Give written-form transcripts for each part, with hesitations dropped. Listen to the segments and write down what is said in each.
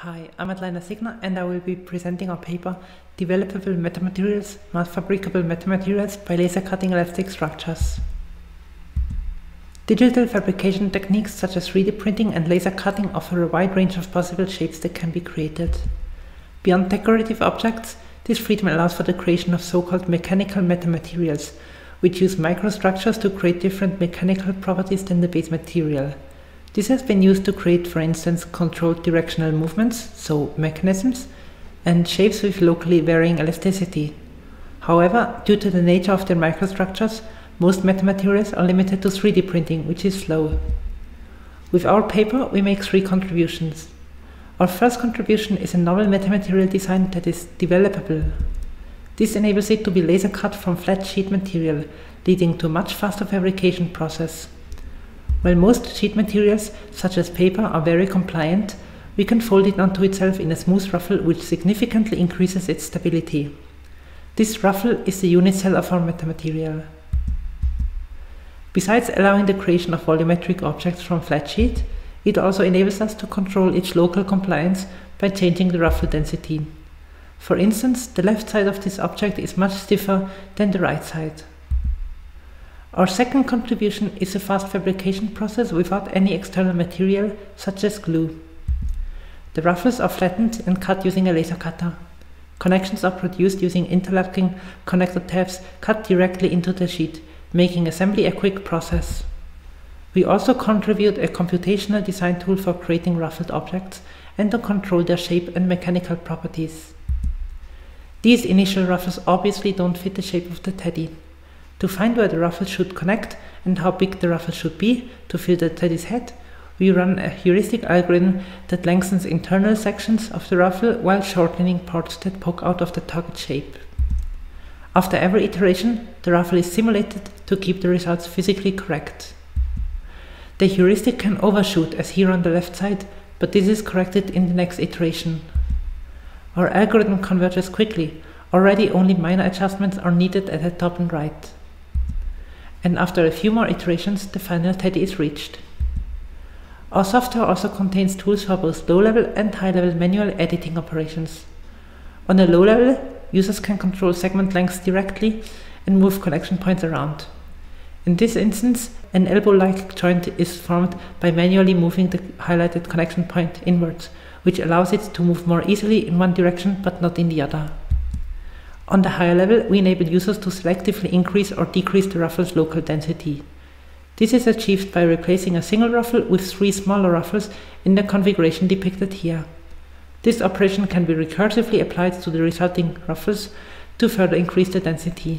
Hi, I'm Atlanta Signa and I will be presenting our paper, Developable Metamaterials, Mass Fabricable Metamaterials by Laser Cutting Elastic Structures. Digital fabrication techniques such as 3D printing and laser cutting offer a wide range of possible shapes that can be created. Beyond decorative objects, this freedom allows for the creation of so-called mechanical metamaterials, which use microstructures to create different mechanical properties than the base material. This has been used to create, for instance, controlled directional movements, so mechanisms, and shapes with locally varying elasticity. However, due to the nature of their microstructures, most metamaterials are limited to 3D printing, which is slow. With our paper, we make 3 contributions. Our first contribution is a novel metamaterial design that is developable. This enables it to be laser cut from flat sheet material, leading to a much faster fabrication process. While most sheet materials, such as paper, are very compliant, we can fold it onto itself in a smooth ruffle which significantly increases its stability. This ruffle is the unit cell of our metamaterial. Besides allowing the creation of volumetric objects from flat sheet, it also enables us to control its local compliance by changing the ruffle density. For instance, the left side of this object is much stiffer than the right side. Our second contribution is a fast fabrication process without any external material, such as glue. The ruffles are flattened and cut using a laser cutter. Connections are produced using interlocking connector tabs cut directly into the sheet, making assembly a quick process. We also contribute a computational design tool for creating ruffled objects and to control their shape and mechanical properties. These initial ruffles obviously don't fit the shape of the teddy. To find where the ruffle should connect and how big the ruffle should be to fill the teddy's head, we run a heuristic algorithm that lengthens internal sections of the ruffle while shortening parts that poke out of the target shape. After every iteration, the ruffle is simulated to keep the results physically correct. The heuristic can overshoot, as here on the left side, but this is corrected in the next iteration. Our algorithm converges quickly. Already only minor adjustments are needed at the top and right. And after a few more iterations, the final teddy is reached. Our software also contains tools for both low-level and high-level manual editing operations. On a low level, users can control segment lengths directly and move connection points around. In this instance, an elbow-like joint is formed by manually moving the highlighted connection point inwards, which allows it to move more easily in one direction but not in the other. On the higher level, we enable users to selectively increase or decrease the ruffle's local density. This is achieved by replacing a single ruffle with 3 smaller ruffles in the configuration depicted here. This operation can be recursively applied to the resulting ruffles to further increase the density.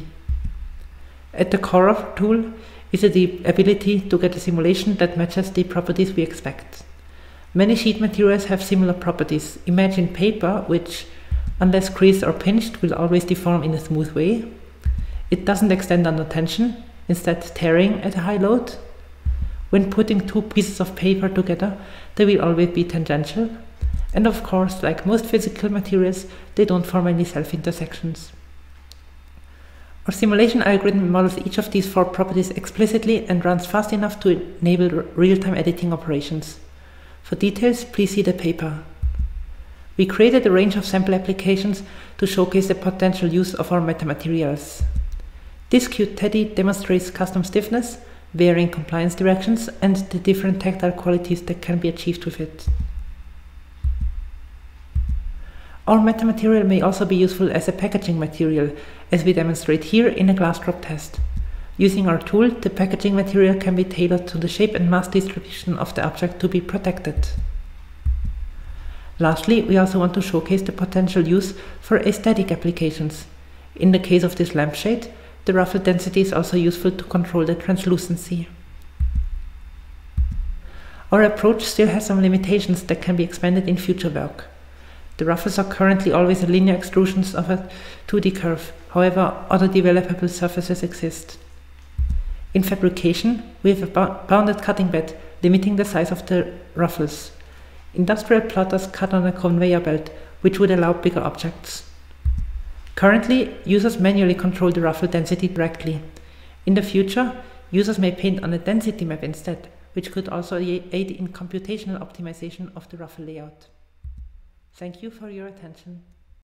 At the core of our tool is the ability to get a simulation that matches the properties we expect. Many sheet materials have similar properties. Imagine paper, which, unless creased or pinched, will always deform in a smooth way. It doesn't extend under tension, instead tearing at a high load. When putting 2 pieces of paper together, they will always be tangential. And of course, like most physical materials, they don't form any self-intersections. Our simulation algorithm models each of these 4 properties explicitly and runs fast enough to enable real-time editing operations. For details, please see the paper. We created a range of sample applications to showcase the potential use of our metamaterials. This cute teddy demonstrates custom stiffness, varying compliance directions, and the different tactile qualities that can be achieved with it. Our metamaterial may also be useful as a packaging material, as we demonstrate here in a glass drop test. Using our tool, the packaging material can be tailored to the shape and mass distribution of the object to be protected. Lastly, we also want to showcase the potential use for aesthetic applications. In the case of this lampshade, the ruffle density is also useful to control the translucency. Our approach still has some limitations that can be expanded in future work. The ruffles are currently always linear extrusions of a 2D curve. However, other developable surfaces exist. In fabrication, we have a bounded cutting bed, limiting the size of the ruffles. Industrial plotters cut on a conveyor belt, which would allow bigger objects. Currently, users manually control the ruffle density directly. In the future, users may paint on a density map instead, which could also aid in computational optimization of the ruffle layout. Thank you for your attention.